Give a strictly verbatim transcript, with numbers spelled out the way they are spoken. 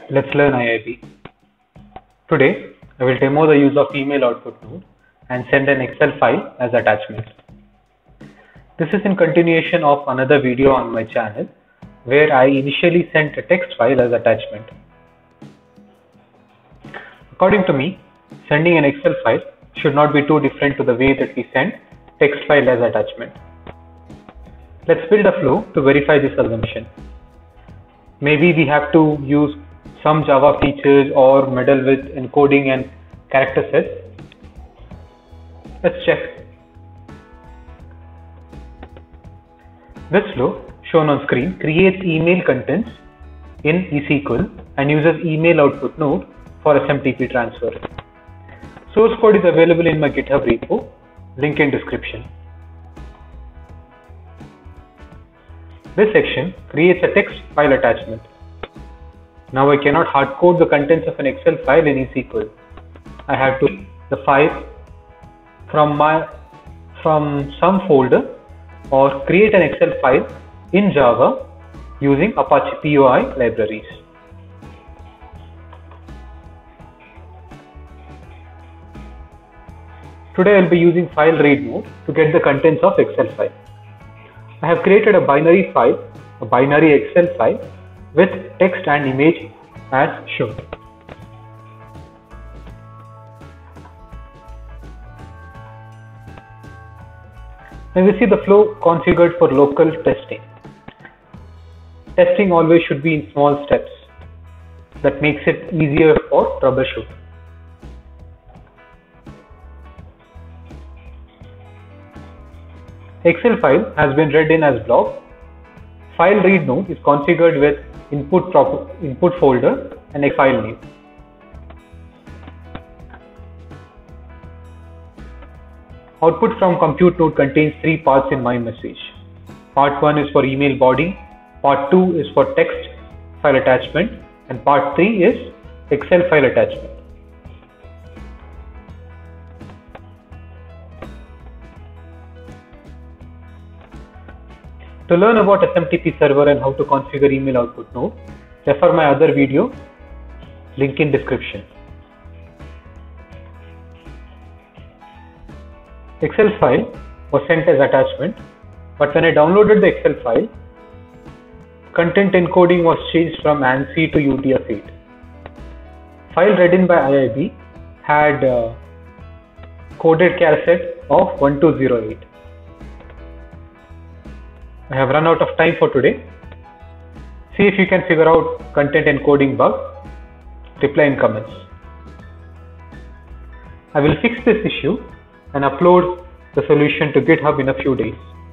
Let's learn I I B. Today, I will demo the use of email output node and send an Excel file as attachment. This is in continuation of another video on my channel where I initially sent a text file as attachment. According to me, sending an Excel file should not be too different to the way that we send text file as attachment. Let's build a flow to verify this assumption. Maybe we have to use some Java features or meddle with encoding and character sets. Let's check. This flow shown on screen creates email contents in EasyQL and uses email output node for S M T P transfer. Source code is available in my GitHub repo, link in description. This section creates a text file attachment. Now I cannot hardcode the contents of an Excel file in EasyQL. I have to read the file from my from some folder or create an Excel file in Java using Apache P O I libraries. Today I will be using file read mode to get the contents of Excel file. I have created a binary file, a binary Excel file with text and image as shown. Now we see the flow configured for local testing. Testing always should be in small steps. That makes it easier for troubleshoot. Excel file has been read in as blob. File read node is configured with input input folder and a file name. Output from compute node contains three parts in my message. Part one is for email body, part two is for text file attachment, and part three is Excel file attachment. To learn about S M T P server and how to configure email output node, refer my other video, link in description. Excel file was sent as attachment, but when I downloaded the Excel file, content encoding was changed from ANSI to U T F eight. File read in by I I B had uh, coded char set of one two zero eight. I have run out of time for today. See if you can figure out content encoding bug. Reply in comments. I will fix this issue and upload the solution to GitHub in a few days.